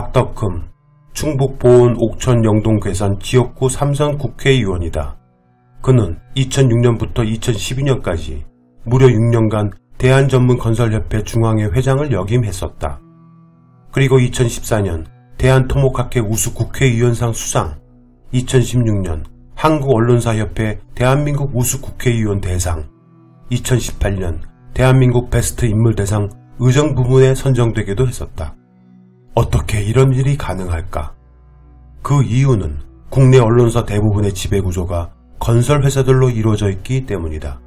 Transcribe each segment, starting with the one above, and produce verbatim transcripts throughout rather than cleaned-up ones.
박덕흠, 충북 보은 옥천 영동 괴산 지역구 삼선 국회의원이다. 그는 이천육 년부터 이천십이 년까지 무려 육 년간 대한전문건설협회 중앙회 회장을 역임했었다. 그리고 이천십사 년 대한토목학회 우수 국회의원상 수상, 이천십육 년 한국언론사협회 대한민국 우수 국회의원 대상, 이천십팔 년 대한민국 베스트 인물대상 의정 부문에 선정되기도 했었다. 어떻게 이런 일이 가능할까? 그 이유는 국내 언론사 대부분의 지배구조가 건설회사들로 이루어져 있기 때문이다.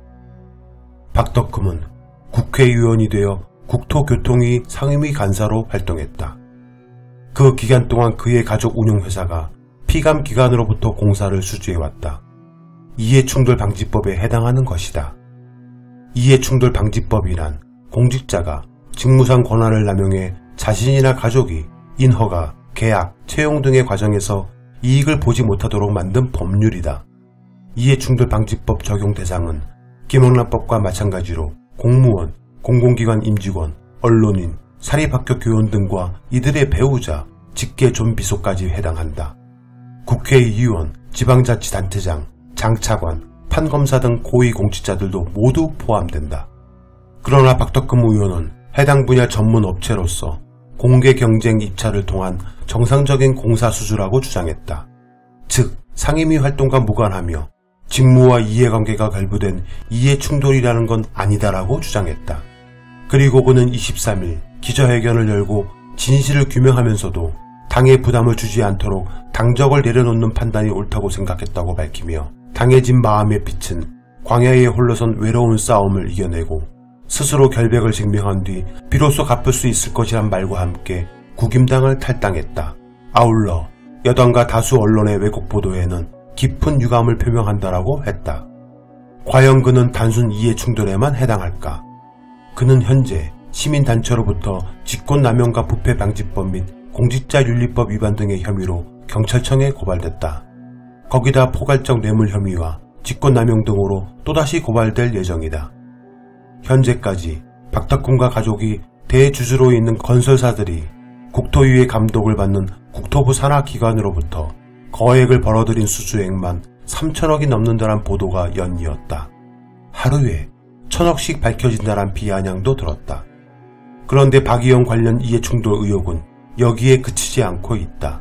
박덕흠은 국회의원이 되어 국토교통위 상임위 간사로 활동했다. 그 기간 동안 그의 가족 운용회사가 피감기관으로부터 공사를 수주해왔다. 이해충돌방지법에 해당하는 것이다. 이해충돌방지법이란 공직자가 직무상 권한을 남용해 자신이나 가족이 인허가, 계약, 채용 등의 과정에서 이익을 보지 못하도록 만든 법률이다. 이해충돌방지법 적용 대상은 김영란법과 마찬가지로 공무원, 공공기관 임직원, 언론인, 사립학교 교원 등과 이들의 배우자, 직계 존비속까지 해당한다. 국회의원, 지방자치단체장, 장차관, 판검사 등 고위공직자들도 모두 포함된다. 그러나 박덕흠 의원은 해당 분야 전문 업체로서 공개경쟁 입찰을 통한 정상적인 공사 수주라고 주장했다. 즉, 상임위 활동과 무관하며 직무와 이해관계가 결부된 이해충돌이라는 건 아니다라고 주장했다. 그리고 그는 이십삼 일 기자회견을 열고 진실을 규명하면서도 당에 부담을 주지 않도록 당적을 내려놓는 판단이 옳다고 생각했다고 밝히며 당해진 마음의 빛은 광야에 홀로선 외로운 싸움을 이겨내고 스스로 결백을 증명한 뒤 비로소 갚을 수 있을 것이란 말과 함께 국임당을 탈당했다. 아울러 여당과 다수 언론의 왜곡 보도에는 깊은 유감을 표명한다라고 했다. 과연 그는 단순 이해충돌에만 해당할까? 그는 현재 시민단체로부터 직권남용과 부패방지법 및 공직자윤리법 위반 등의 혐의로 경찰청에 고발됐다. 거기다 포괄적 뇌물 혐의와 직권남용 등으로 또다시 고발될 예정이다. 현재까지 박덕흠과 가족이 대주주로 있는 건설사들이 국토위의 감독을 받는 국토부 산하기관으로부터 거액을 벌어들인 수주액만 삼천억이 넘는다란 보도가 연이었다. 하루에 천억씩 밝혀진다란 비아냥도 들었다. 그런데 박 의원 관련 이해충돌 의혹은 여기에 그치지 않고 있다.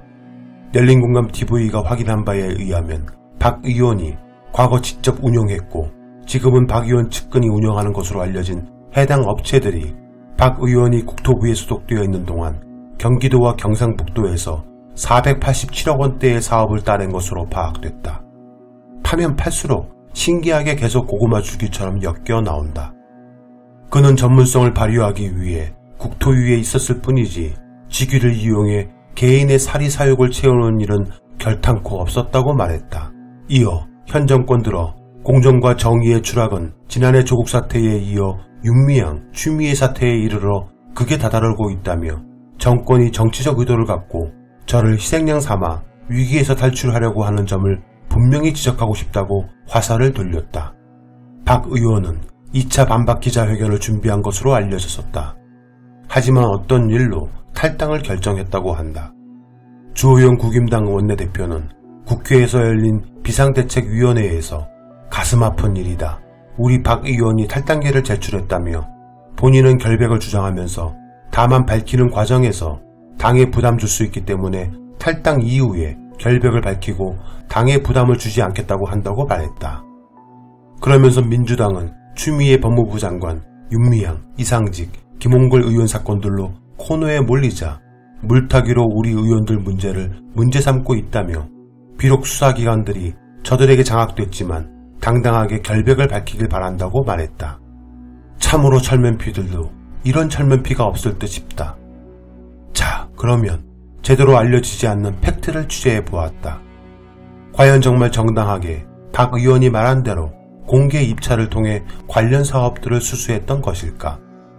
열린공감티비가 확인한 바에 의하면 박 의원이 과거 직접 운영했고 지금은 박 의원 측근이 운영하는 것으로 알려진 해당 업체들이 박 의원이 국토부에 소속되어 있는 동안 경기도와 경상북도에서 사백팔십칠억 원대의 사업을 따낸 것으로 파악됐다. 파면 팔수록 신기하게 계속 고구마 줄기처럼 엮여 나온다. 그는 전문성을 발휘하기 위해 국토위에 있었을 뿐이지 직위를 이용해 개인의 사리사욕을 채우는 일은 결탄코 없었다고 말했다. 이어 현 정권 들어 공정과 정의의 추락은 지난해 조국 사태에 이어 윤미향, 추미애 사태에 이르러 극에 다다르고 있다며 정권이 정치적 의도를 갖고 저를 희생양 삼아 위기에서 탈출하려고 하는 점을 분명히 지적하고 싶다고 화살을 돌렸다. 박 의원은 이 차 반박 기자회견을 준비한 것으로 알려졌었다. 하지만 어떤 일로 탈당을 결정했다고 한다. 주호영 국임당 원내대표는 국회에서 열린 비상대책위원회에서 가슴 아픈 일이다. 우리 박 의원이 탈당계를 제출했다며 본인은 결백을 주장하면서 다만 밝히는 과정에서 당에 부담 줄 수 있기 때문에 탈당 이후에 결백을 밝히고 당에 부담을 주지 않겠다고 한다고 말했다. 그러면서 민주당은 추미애 법무부 장관, 윤미향, 이상직, 김홍걸 의원 사건들로 코너에 몰리자 물타기로 우리 의원들 문제를 문제 삼고 있다며 비록 수사기관들이 저들에게 장악됐지만 당당하게 결백을 밝히길 바란다고 말했다. 참으로 철면피들도 이런 철면피가 없을 듯 싶다. 자, 그러면 제대로 알려지지 않는 팩트를 취재해 보았다. 과연 정말 정당하게 박 의원이 말한 대로 공개 입찰을 통해 관련 사업들을 수수했던 것일까?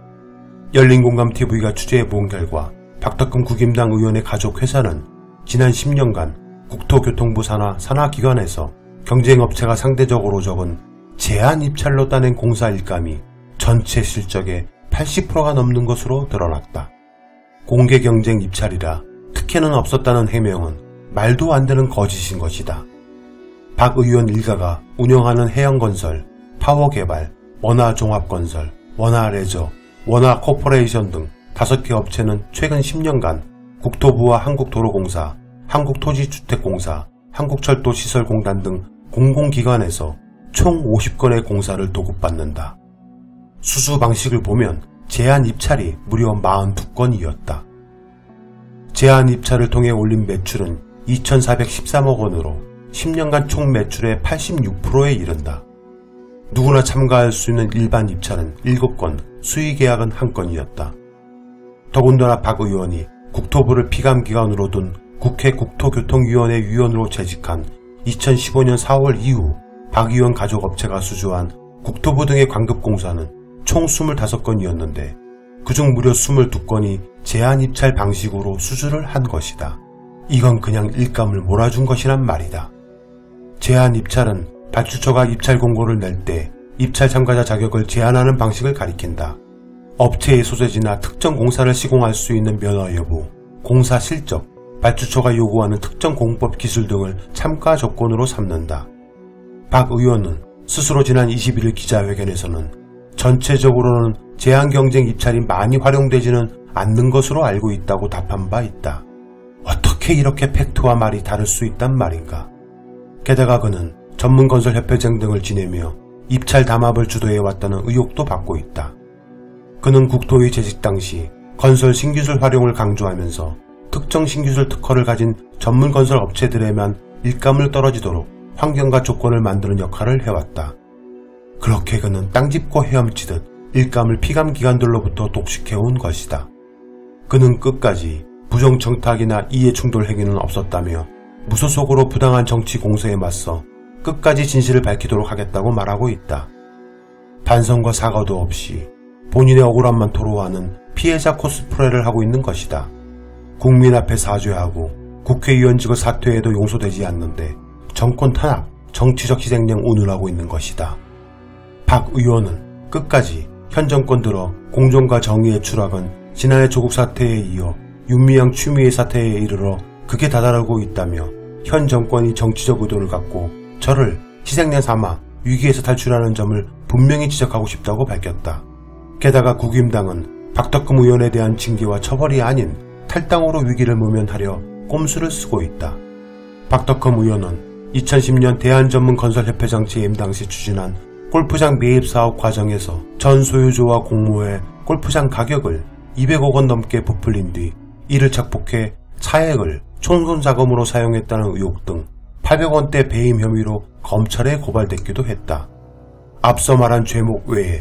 열린공감티비가 취재해 본 결과 박덕흠 국임당 의원의 가족 회사는 지난 십 년간 국토교통부 산하 산하기관에서 경쟁업체가 상대적으로 적은 제한 입찰로 따낸 공사 일감이 전체 실적의 팔십 퍼센트가 넘는 것으로 드러났다. 공개 경쟁 입찰이라 특히 특혜는 없었다는 해명은 말도 안 되는 거짓인 것이다. 박 의원 일가가 운영하는 해양건설, 파워개발, 원화종합건설, 원화레저, 원화코퍼레이션 등 다섯 개 업체는 최근 십 년간 국토부와 한국도로공사, 한국토지주택공사, 한국철도시설공단 등 공공기관에서 총 오십 건의 공사를 도급받는다. 수수 방식을 보면 제한 입찰이 무려 사십이 건이었다. 제한 입찰을 통해 올린 매출은 이천사백십삼억 원으로 십 년간 총 매출의 팔십육 퍼센트에 이른다. 누구나 참가할 수 있는 일반 입찰은 일곱 건, 수의 계약은 한 건이었다. 더군다나 박 의원이 국토부를 피감기관으로 둔 국회 국토교통위원회 위원으로 재직한 이천십오 년 사월 이후 박 의원 가족업체가 수주한 국토부 등의 관급공사는 총 이십오 건이었는데 그중 무려 이십이 건이 제한 입찰 방식으로 수주를 한 것이다. 이건 그냥 일감을 몰아준 것이란 말이다. 제한 입찰은 발주처가 입찰 공고를 낼 때 입찰 참가자 자격을 제한하는 방식을 가리킨다. 업체의 소재지나 특정 공사를 시공할 수 있는 면허 여부, 공사 실적, 발주처가 요구하는 특정 공법 기술 등을 참가 조건으로 삼는다. 박 의원은 스스로 지난 이십일 일 기자회견에서는 전체적으로는 제한 경쟁 입찰이 많이 활용되지는 않는 것으로 알고 있다고 답한 바 있다. 어떻게 이렇게 팩트와 말이 다를 수 있단 말인가. 게다가 그는 전문건설협회장 등을 지내며 입찰 담합을 주도해왔다는 의혹도 받고 있다. 그는 국토위 재직 당시 건설 신기술 활용을 강조하면서 특정 신기술 특허를 가진 전문건설 업체들에만 일감을 떨어지도록 환경과 조건을 만드는 역할을 해왔다. 그렇게 그는 땅 짚고 헤엄치듯 일감을 피감기관들로부터 독식해온 것이다. 그는 끝까지 부정청탁이나 이해충돌 행위는 없었다며 무소속으로 부당한 정치 공세에 맞서 끝까지 진실을 밝히도록 하겠다고 말하고 있다. 반성과 사과도 없이 본인의 억울함만 토로하는 피해자 코스프레를 하고 있는 것이다. 국민 앞에 사죄하고 국회의원직을 사퇴해도 용서되지 않는데 정권 탄압, 정치적 희생양 운운하고 있는 것이다. 박 의원은 끝까지 현 정권 들어 공정과 정의의 추락은 지난해 조국 사태에 이어 윤미향 추미애 사태에 이르러 극에 다다르고 있다며 현 정권이 정치적 의도를 갖고 저를 희생양 삼아 위기에서 탈출하는 점을 분명히 지적하고 싶다고 밝혔다. 게다가 국힘당은 박덕흠 의원에 대한 징계와 처벌이 아닌 탈당으로 위기를 모면하려 꼼수를 쓰고 있다. 박덕흠 의원은 이천십 년 대한전문건설협회장 재임 당시 추진한 골프장 매입사업 과정에서 전 소유주와 공모해 골프장 가격을 이백억 원 넘게 부풀린 뒤 이를 착복해 차액을 총손자금으로 사용했다는 의혹 등 팔백 원대 배임 혐의로 검찰에 고발됐기도 했다. 앞서 말한 죄목 외에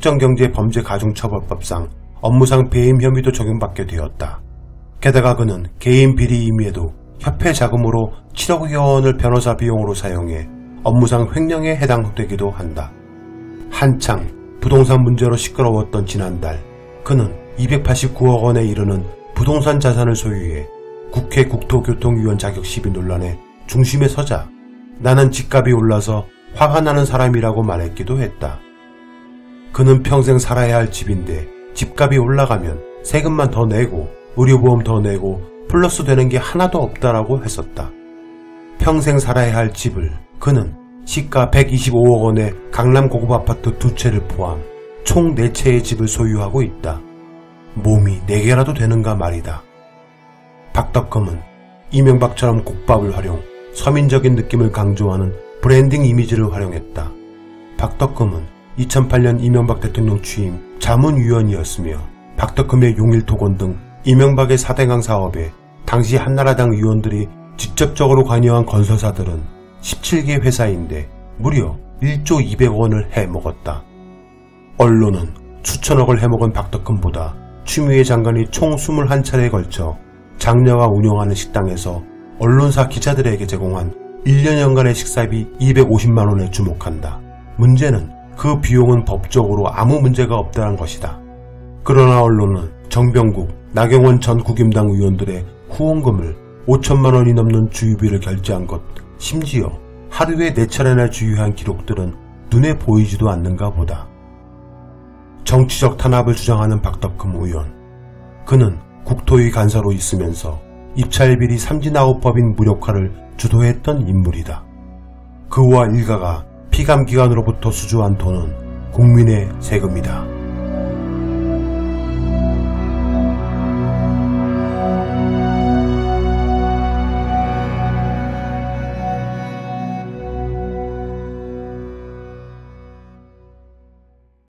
특정경제범죄가중처벌법상 업무상 배임 혐의도 적용받게 되었다. 게다가 그는 개인 비리 임의에도 협회 자금으로 칠억여 원을 변호사 비용으로 사용해 업무상 횡령에 해당되기도 한다. 한창 부동산 문제로 시끄러웠던 지난달 그는 이백팔십구억 원에 이르는 부동산 자산을 소유해 국회 국토교통위원 자격 시비 논란의 중심에 서자 나는 집값이 올라서 화가 나는 사람이라고 말했기도 했다. 그는 평생 살아야 할 집인데 집값이 올라가면 세금만 더 내고 의료보험 더 내고 플러스 되는 게 하나도 없다라고 했었다. 평생 살아야 할 집을 그는 시가 백이십오억 원의 강남 고급 아파트 두 채를 포함 총 네 채의 집을 소유하고 있다. 몸이 네 개라도 되는가 말이다. 박덕흠은 이명박처럼 국밥을 활용, 서민적인 느낌을 강조하는 브랜딩 이미지를 활용했다. 박덕흠은 이천팔 년 이명박 대통령 취임 자문위원이었으며 박덕흠의 용일토건 등 이명박의 사대강 사업에 당시 한나라당 의원들이 직접적으로 관여한 건설사들은 십칠 개 회사인데 무려 일조 이백억 원을 해먹었다. 언론은 수천억을 해먹은 박덕흠보다 추미애 장관이 총 이십일 차례에 걸쳐 장녀가 운영하는 식당에서 언론사 기자들에게 제공한 일 년여간의 식사비 이백오십만 원에 주목한다. 문제는 그 비용은 법적으로 아무 문제가 없다는 것이다. 그러나 언론은 정병국, 나경원 전 국임당 의원들의 후원금을 오천만 원이 넘는 주유비를 결제한 것, 심지어 하루에 네 차례나 주유한 기록들은 눈에 보이지도 않는가 보다. 정치적 탄압을 주장하는 박덕흠 의원. 그는 국토위 간사로 있으면서 입찰비리 삼진아웃법인 무력화를 주도했던 인물이다. 그와 일가가 피감기관으로부터 수주한 돈은 국민의 세금이다.